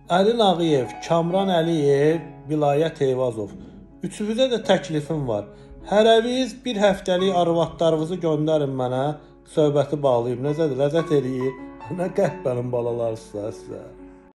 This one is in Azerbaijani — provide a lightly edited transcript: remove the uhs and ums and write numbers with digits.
Əli Nağıyev, Kamran Əliyev, Vilayət Eyvazov. Üçünüzə də təklifim var. Hərəviz bir həftəlik arvadlarınızı göndərin mənə, söhbəti bağlayım. Necədir? Ləzzət eləyir. Nə qəhbənin balalarısınız sizə.